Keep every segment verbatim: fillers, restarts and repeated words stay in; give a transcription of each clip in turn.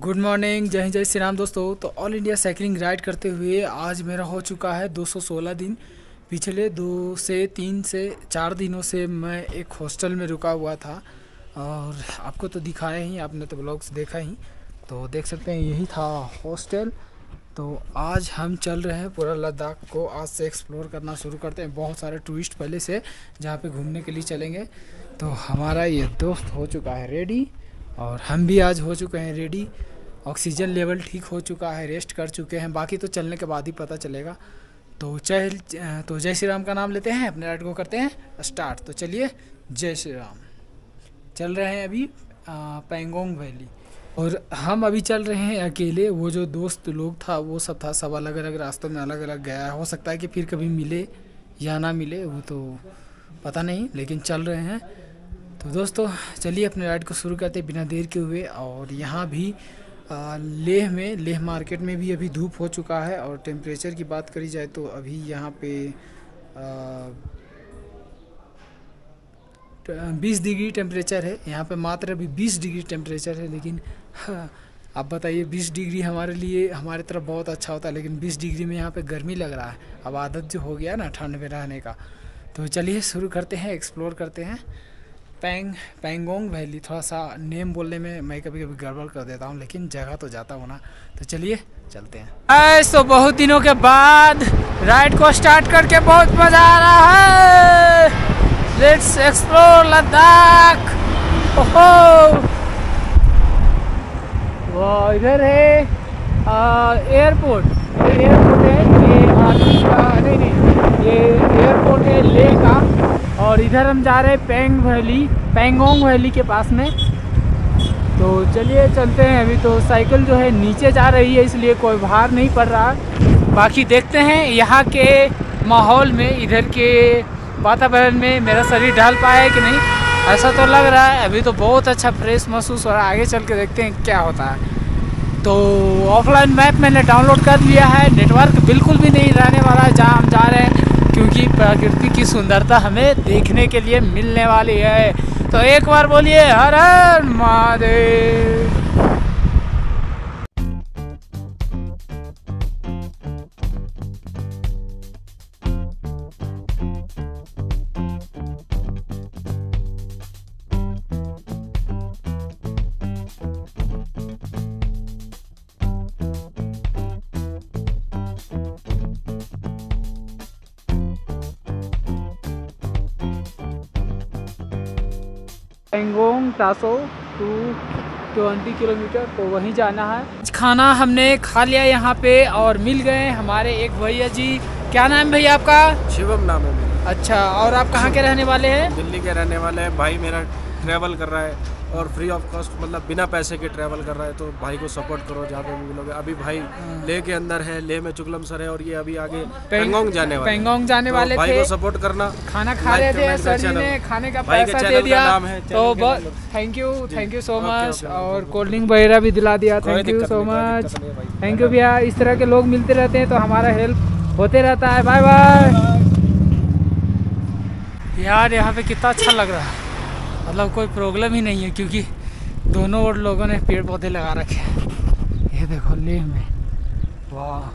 Good morning, जय हिंद, जय श्री राम दोस्तों। तो ऑल इंडिया साइकिलिंग राइड करते हुए आज मेरा हो चुका है दो सौ सोलह दिन। पिछले दो से तीन से चार दिनों से मैं एक हॉस्टल में रुका हुआ था और आपको तो दिखाया ही, आपने तो ब्लॉग्स देखा ही, तो देख सकते हैं यही था हॉस्टल। तो आज हम चल रहे हैं पूरा लद्दाख को आज से एक्सप्लोर करना शुरू करते हैं। बहुत सारे टूरिस्ट पहले से जहाँ पे घूमने के लिए चलेंगे। तो हमारा ये दोस्त हो चुका है रेडी और हम भी आज हो चुके हैं रेडी। ऑक्सीजन लेवल ठीक हो चुका है, रेस्ट कर चुके हैं, बाकी तो चलने के बाद ही पता चलेगा। तो चल तो जय श्री राम का नाम लेते हैं, अपने राइड को करते हैं स्टार्ट। तो चलिए जय श्री राम। चल रहे हैं अभी पैंगोंग वैली और हम अभी चल रहे हैं अकेले। वो जो दोस्त लोग था वो सब था, सब अलग अलग रास्तों में अलग अलग गया। हो सकता है कि फिर कभी मिले या ना मिले, वो तो पता नहीं, लेकिन चल रहे हैं। तो दोस्तों चलिए अपने राइड को शुरू करते बिना देर के हुए। और यहाँ भी आ, लेह में लेह मार्केट में भी अभी धूप हो चुका है। और टेम्परेचर की बात करी जाए तो अभी यहाँ पे बीस डिग्री टेम्परेचर है। यहाँ पे मात्र अभी बीस डिग्री टेम्परेचर है, लेकिन हाँ, आप बताइए बीस डिग्री हमारे लिए, हमारे तरफ बहुत अच्छा होता है, लेकिन बीस डिग्री में यहाँ पे गर्मी लग रहा है। अब आदत जो हो गया ना ठंड में रहने का। तो चलिए शुरू करते हैं, एक्सप्लोर करते हैं पैंग पैंगोंग वैली। थोड़ा सा नेम बोलने में मैं कभी कभी गड़बड़ कर देता हूँ, लेकिन जगह तो जाता हूँ ना। तो चलिए चलते हैं। ऐसे तो बहुत दिनों के बाद राइड को स्टार्ट करके बहुत मज़ा आ रहा है। Let's explore Ladakh. ओहो वो इधर है एयरपोर्ट, एयरपोर्ट है ये आर्मी का, नहीं नहीं ये एयरपोर्ट है लेह का। और इधर हम जा रहे हैं पैंग वैली, पैंगोंग वैली के पास में। तो चलिए चलते हैं। अभी तो साइकिल जो है नीचे जा रही है, इसलिए कोई भार नहीं पड़ रहा। बाकी देखते हैं यहाँ के माहौल में, इधर के वातावरण में मेरा शरीर ढल पाया है कि नहीं। ऐसा तो लग रहा है अभी तो बहुत अच्छा फ्रेश महसूस हो रहा है। आगे चल के देखते हैं क्या होता है। तो ऑफलाइन मैप मैंने डाउनलोड कर लिया है। नेटवर्क बिल्कुल भी नहीं रहने वाला है जहाँ हम जा रहे हैं, क्योंकि प्रकृति की सुंदरता हमें देखने के लिए मिलने वाली है। तो एक बार बोलिए हर हर Mahadev. Pangong Tso two twenty kilometre, तो वहीं जाना है। खाना हमने खा लिया यहाँ पे और मिल गए हमारे एक भैया जी। क्या नाम भैया आपका? शिवम नाम है मेरा। अच्छा, और आप कहाँ के रहने वाले हैं? दिल्ली के रहने वाले हैं। भाई मेरा ट्रैवल कर रहा है और फ्री ऑफ कॉस्ट, मतलब बिना पैसे के ट्रैवल कर रहा है। तो भाई को सपोर्ट करो जहाँ पे भी मिलोगे। अभी भाई लेह के अंदर है, लेह में चुगलम सर है और ये अभी आगे पैंगोंग जाने वाले पैंगोंग जाने तो वाले भाई थे। को सपोर्ट करना। खाना खा रहे थे, सर जी ने खाने का पैसा दे दिया, तो बहुत thank you, thank you so much. और कोल्ड ड्रिंक वगैरह भी दिला दिया, thank you so much, thank you भैया। इस तरह के लोग मिलते रहते हैं तो हमारा हेल्प होते रहता है। Bye bye. यार यहाँ पे कितना अच्छा लग रहा है, मतलब कोई प्रॉब्लम ही नहीं है, क्योंकि दोनों ओर लोगों ने पेड़ पौधे लगा रखे हैं। ये देखो लेह में, वाह।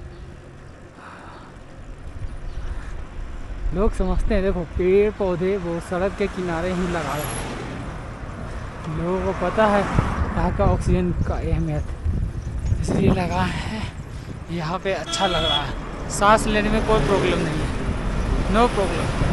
लोग समझते हैं, देखो पेड़ पौधे वो सड़क के किनारे ही लगा रहे हैं। लोगों को पता है यहाँ का ऑक्सीजन का अहमियत, इसलिए लगा है। यहाँ पे अच्छा लग रहा है, सांस लेने में कोई प्रॉब्लम नहीं है, नो प्रॉब्लम।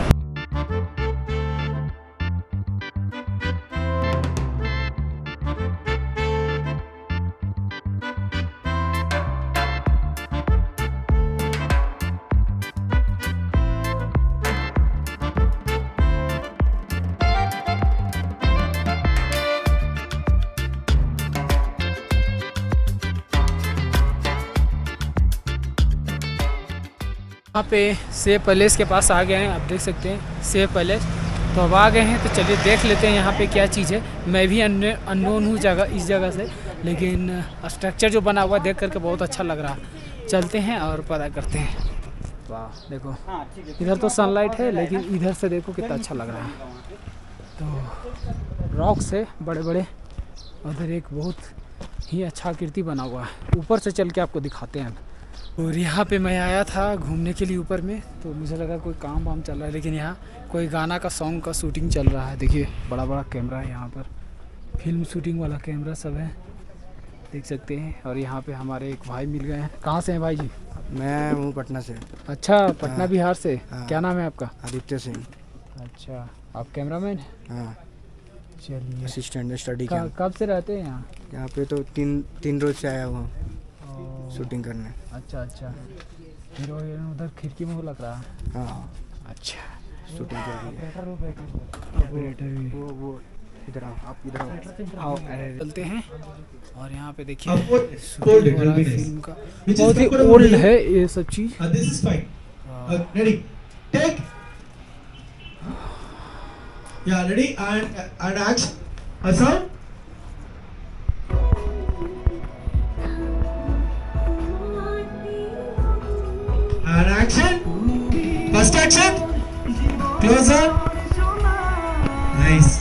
यहाँ पे सेव पैलेस के पास आ गए हैं, आप देख सकते हैं सेव पैलेस। तो अब आ गए हैं, तो चलिए देख लेते हैं यहाँ पे क्या चीज़ है। मैं भी अननोन हूँ जगह इस जगह से, लेकिन स्ट्रक्चर जो बना हुआ देख करके बहुत अच्छा लग रहा है। चलते हैं और पता करते हैं। वाह देखो, इधर तो सनलाइट है, लेकिन इधर से देखो कितना अच्छा लग रहा है। तो रॉक्स है बड़े बड़े, उधर एक बहुत ही अच्छा आकृति बना हुआ है। ऊपर से चल के आपको दिखाते हैं। और यहाँ पे मैं आया था घूमने के लिए ऊपर में, तो मुझे लगा कोई काम वाम चल रहा है, लेकिन यहाँ कोई गाना का सॉन्ग का शूटिंग चल रहा है। देखिए बड़ा बड़ा कैमरा है यहाँ पर, फिल्म शूटिंग वाला कैमरा सब है, देख सकते हैं। और यहाँ पे हमारे एक भाई मिल गए हैं। कहाँ से हैं भाई जी? मैं हूँ पटना से। अच्छा, पटना हाँ, बिहार से। हाँ, क्या नाम है आपका? आदित्य सिंह। अच्छा, आप कैमरामैन हैं? हाँ, चलिए। असिस्टेंट स्टडी क- कब से रहते हैं यहाँ? यहाँ पे तो तीन तीन रोज से आया हुआ हूँ शूटिंग करने। अच्छा अच्छा, हीरो हीरोइन उधर खिड़की में वो लग रहा है। हाँ, अच्छा, शूटिंग कर रही है। ऑपरेटर भी। वो वो इधर आओ, आप इधर आओ। आओ, अरे चलते हैं। और यहाँ पे देखिए शूटिंग हो रहा है फिल्म का, बहुत ही ओल्ड है ये सब चीज़। This is fine. Uh, ready? Take. Yeah, ready and and action. A sound. And action. First action. Closer. Nice.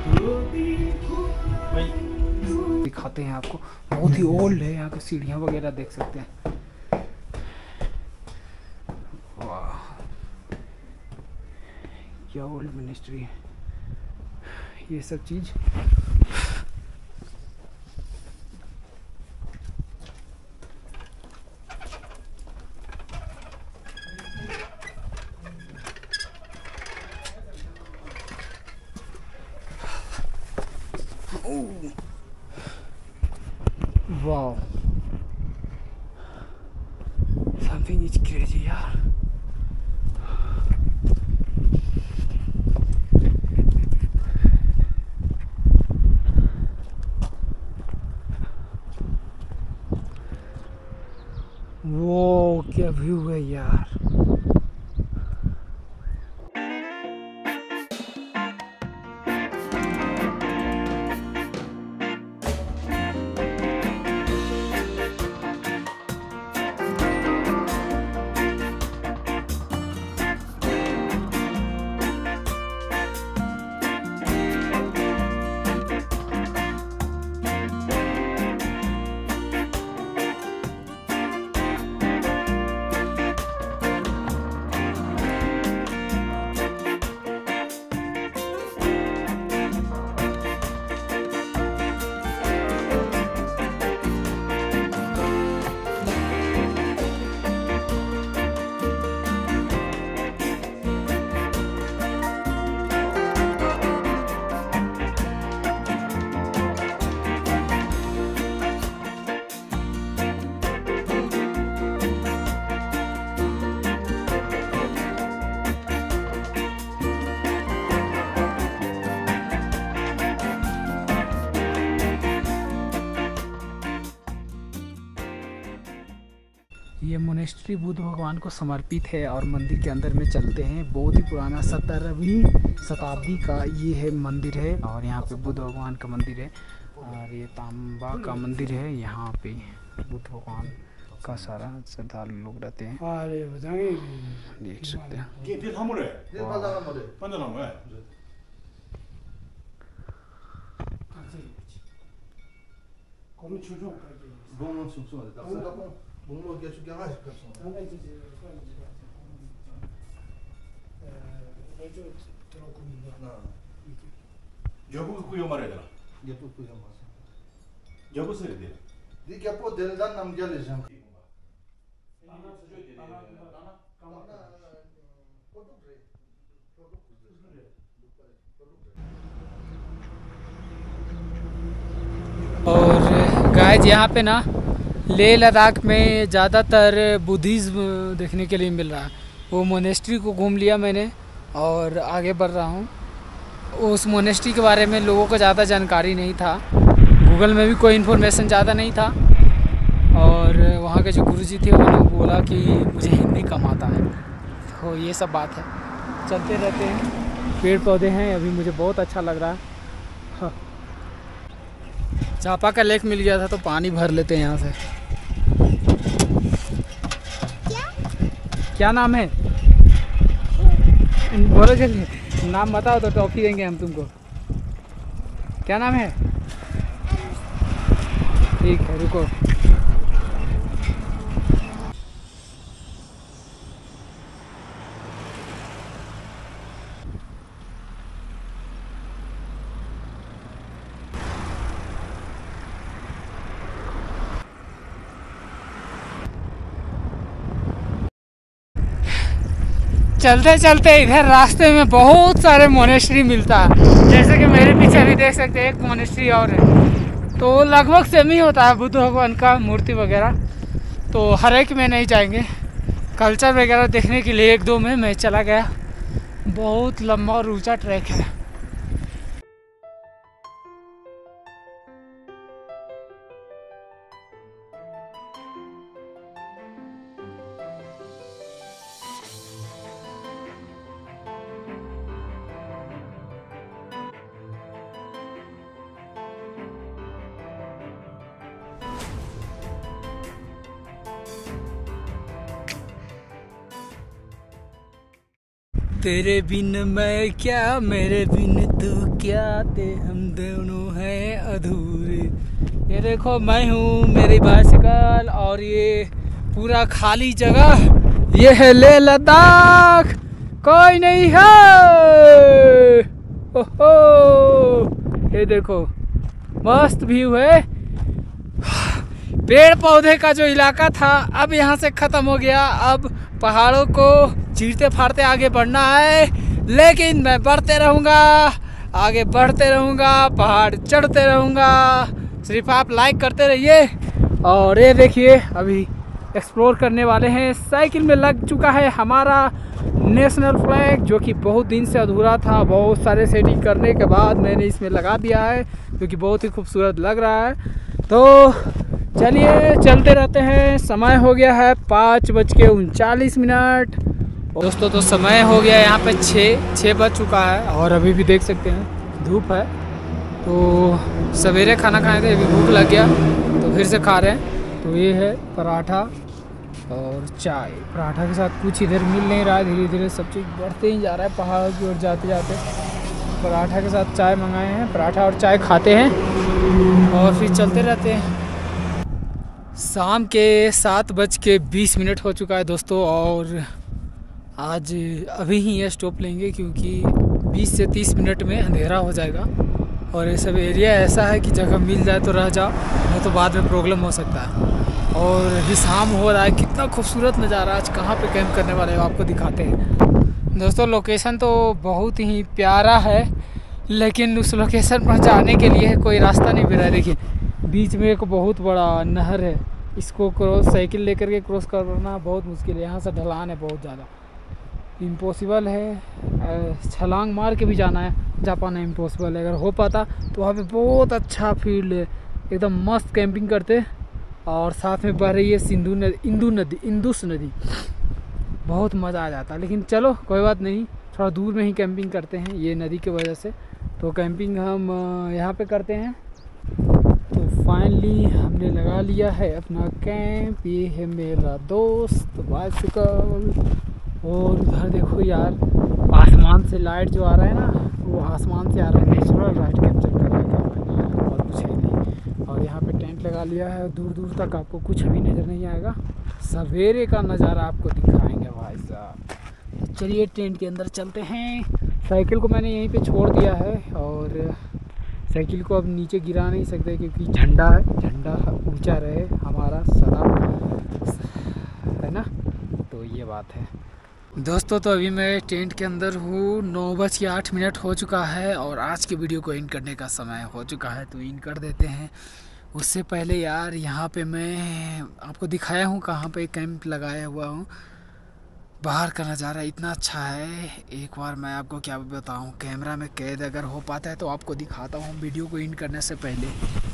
दिखाते हैं आपको, बहुत ही ओल्ड है। यहाँ की सीढ़ियाँ वगैरह देख सकते हैं। वाह, क्या ओल्ड मिनिस्ट्री है ये सब चीज़। Wow, something is crazy यार। वो क्या व्यू है यार। ये मोनेस्ट्री बुद्ध भगवान को समर्पित है और मंदिर के अंदर में चलते हैं। बहुत ही पुराना सत्रहवीं शताब्दी का ये है मंदिर है। और यहाँ पे बुद्ध भगवान का मंदिर है और ये तांबा का मंदिर है। यहाँ पे बुद्ध भगवान का सारा श्रद्धालु लोग रहते हैं, देख सकते हैं। Gioco qui o Mareda? Gioco qui o Mareda. Gioco se dire. Di che può del dan nam gel jam. और गाइस यहाँ पे ना लेह लद्दाख में ज़्यादातर बुद्धिज़्म देखने के लिए मिल रहा है। वो मोनेस्ट्री को घूम लिया मैंने और आगे बढ़ रहा हूँ। उस मोनेस्ट्री के बारे में लोगों को ज़्यादा जानकारी नहीं था, गूगल में भी कोई इन्फॉर्मेशन ज़्यादा नहीं था। और वहाँ के जो गुरुजी थे उन्होंने बोला कि मुझे हिंदी कम आता है, तो ये सब बात है। चलते रहते हैं, पेड़ पौधे हैं, अभी मुझे बहुत अच्छा लग रहा है। हाँ। चापा का लेक मिल गया था तो पानी भर लेते हैं यहाँ से। क्या क्या नाम है? बोलो जल्दी, नाम बताओ तो टॉफी देंगे हम तुमको। क्या नाम है? ठीक है रुको। चलते चलते इधर रास्ते में बहुत सारे मोनेस्ट्री मिलता है, जैसे कि मेरे पीछे भी देख सकते हैं एक मोनेस्ट्री और है। तो लगभग सेम ही होता है बुद्ध भगवान का मूर्ति वगैरह। तो हर एक में नहीं जाएंगे, कल्चर वगैरह देखने के लिए एक दो में मैं चला गया। बहुत लंबा और ऊंचा ट्रैक है। तेरे बिन मैं क्या, मेरे बिन तू क्या, ते हम दोनों हैं अधूरे। ये देखो मैं हूँ, मेरी बाइसिकल, और ये पूरा खाली जगह। ये है लेह लद्दाख, कोई नहीं है। ओहो, ये देखो मस्त व्यू है। पेड़ पौधे का जो इलाका था अब यहाँ से ख़त्म हो गया। अब पहाड़ों को चीरते फाड़ते आगे बढ़ना है, लेकिन मैं बढ़ते रहूँगा, आगे बढ़ते रहूँगा, पहाड़ चढ़ते रहूँगा। सिर्फ आप लाइक करते रहिए। और ये देखिए अभी एक्सप्लोर करने वाले हैं। साइकिल में लग चुका है हमारा नेशनल फ्लैग, जो कि बहुत दिन से अधूरा था। बहुत सारे सेटिंग करने के बाद मैंने इसमें लगा दिया है, जो कि बहुत ही खूबसूरत लग रहा है। तो चलिए चलते रहते हैं। समय हो गया है पाँच बज के उनचालीस मिनट। दोस्तों तो समय हो गया यहाँ पे छः छः बज चुका है, और अभी भी देख सकते हैं धूप है। तो सवेरे खाना खाए थे, अभी भूख लग गया तो फिर से खा रहे हैं। तो ये है पराठा और चाय। पराठा के साथ कुछ इधर मिल नहीं रहा है, धीरे धीरे सब चीज़ बढ़ते ही जा रहा है पहाड़ की ओर जाते जाते। पराठा के साथ चाय मंगाए हैं, पराठा और चाय खाते हैं और फिर चलते रहते हैं। शाम के सात बज के बीस मिनट हो चुका है दोस्तों, और आज अभी ही ये स्टॉप लेंगे क्योंकि बीस से तीस मिनट में अंधेरा हो जाएगा। और ये सब एरिया ऐसा है कि जगह मिल जाए तो रह जाओ, नहीं तो बाद में प्रॉब्लम हो सकता है। और अभी शाम हो रहा है, कितना खूबसूरत नज़ारा। आज कहाँ पे कैंप करने वाले हैं आपको दिखाते हैं। दोस्तों लोकेशन तो बहुत ही प्यारा है, लेकिन उस लोकेशन पर जाने के लिए कोई रास्ता नहीं मिल रहा है। देखिए बीच में एक बहुत बड़ा नहर है, इसको क्रॉस साइकिल लेकर के क्रॉस करना बहुत मुश्किल है। यहाँ से ढलान है बहुत ज़्यादा, इम्पॉसिबल है। छलांग मार के भी जाना है, जा पाना इम्पॉसिबल है। अगर हो पाता तो वहाँ पे बहुत अच्छा फील्ड है, एकदम मस्त कैंपिंग करते। और साथ में बह रही है सिंधु नदी, इंदु नदी, इंदुस नदी, बहुत मज़ा आ जाता है। लेकिन चलो कोई बात नहीं, थोड़ा दूर में ही कैंपिंग करते हैं ये नदी की वजह से। तो कैंपिंग हम यहाँ पे करते हैं। तो फाइनली हमने लगा लिया है अपना कैंप। ये है मेरा दोस्त बाइसिकल। और उधर देखो यार, आसमान से लाइट जो आ रहा है ना, वो आसमान से आ रहा है, नेचुरल लाइट कैप्चर कर रहा है कैमरा, और कुछ है नहीं। और यहाँ पे टेंट लगा लिया है, दूर दूर तक आपको कुछ भी नज़र नहीं आएगा। सवेरे का नज़ारा आपको दिखाएंगे भाई साहब। चलिए टेंट के अंदर चलते हैं। साइकिल को मैंने यहीं पे छोड़ दिया है, और साइकिल को अब नीचे गिरा नहीं सकते क्योंकि झंडा है, झंडा ऊंचा रहे हमारा सदा, है ना। तो ये बात है दोस्तों। तो अभी मैं टेंट के अंदर हूँ, नौ बज के आठ मिनट हो चुका है, और आज की वीडियो को इन करने का समय हो चुका है, तो इन कर देते हैं। उससे पहले यार यहाँ पे मैं आपको दिखाया हूँ कहाँ पे कैंप लगाया हुआ हूँ। बाहर का नज़ारा इतना अच्छा है, एक बार मैं आपको क्या बताऊँ, कैमरा में कैद अगर हो पाता है तो आपको दिखाता हूँ वीडियो को इन करने से पहले।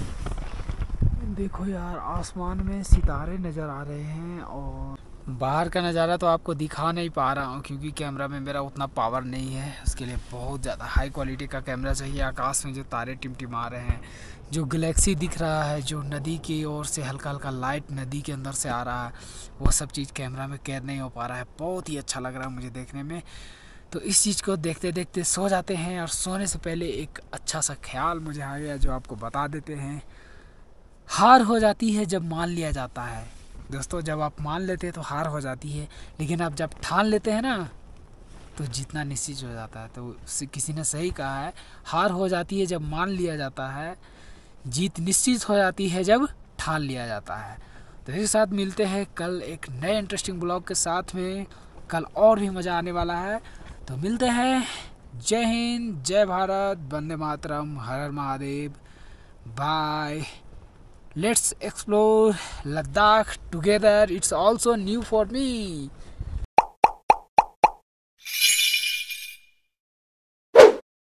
देखो यार आसमान में सितारे नज़र आ रहे हैं, और बाहर का नज़ारा तो आपको दिखा नहीं पा रहा हूँ क्योंकि कैमरा में मेरा उतना पावर नहीं है। उसके लिए बहुत ज़्यादा हाई क्वालिटी का कैमरा चाहिए। आकाश में जो तारे टिमटिमा रहे हैं, जो गैलेक्सी दिख रहा है, जो नदी की ओर से हल्का हल्का लाइट नदी के अंदर से आ रहा है, वो सब चीज़ कैमरा में कैद नहीं हो पा रहा है। बहुत ही अच्छा लग रहा है मुझे देखने में। तो इस चीज़ को देखते देखते सो जाते हैं, और सोने से पहले एक अच्छा सा ख्याल मुझे आ गया जो आपको बता देते हैं। हार हो जाती है जब मान लिया जाता है। दोस्तों जब आप मान लेते हैं तो हार हो जाती है, लेकिन आप जब ठान लेते हैं ना तो जीतना निश्चित हो जाता है। तो किसी ने सही कहा है, हार हो जाती है जब मान लिया जाता है, जीत निश्चित हो जाती है जब ठान लिया जाता है। तो इसके साथ मिलते हैं कल एक नए इंटरेस्टिंग ब्लॉग के साथ में। कल और भी मज़ा आने वाला है, तो मिलते हैं। जय हिंद, जय भारत, वंदे मातरम, हर हर Mahadev, bye. Let's explore Ladakh together. It's also new for me.